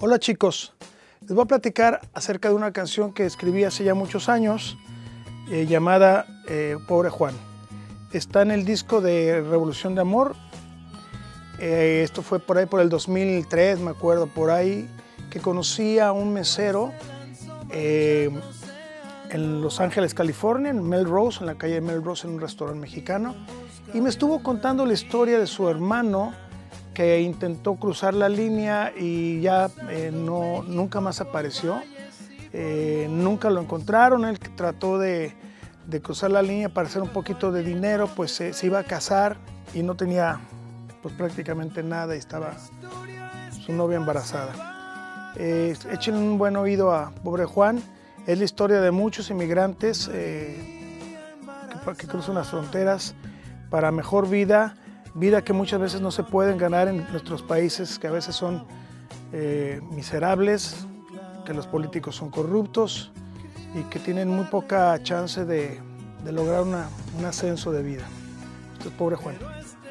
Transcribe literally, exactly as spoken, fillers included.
Hola chicos, les voy a platicar acerca de una canción que escribí hace ya muchos años eh, llamada eh, Pobre Juan. Está en el disco de Revolución de Amor. Eh, esto fue por ahí por el dos mil tres, me acuerdo, por ahí, que conocí a un mesero eh, en Los Ángeles, California, en Melrose, en la calle de Melrose, en un restaurante mexicano, y me estuvo contando la historia de su hermano que intentó cruzar la línea y ya eh, no, nunca más apareció. Eh, nunca lo encontraron. Él trató de, de cruzar la línea para hacer un poquito de dinero, pues eh, se iba a casar y no tenía pues prácticamente nada y estaba su novia embarazada. Eh, echen un buen oído a Pobre Juan. Es la historia de muchos inmigrantes eh, que, que cruzan las fronteras para mejor vida, vida que muchas veces no se pueden ganar en nuestros países, que a veces son eh, miserables, que los políticos son corruptos y que tienen muy poca chance de, de lograr una, un ascenso de vida. Esto es Pobre Juan.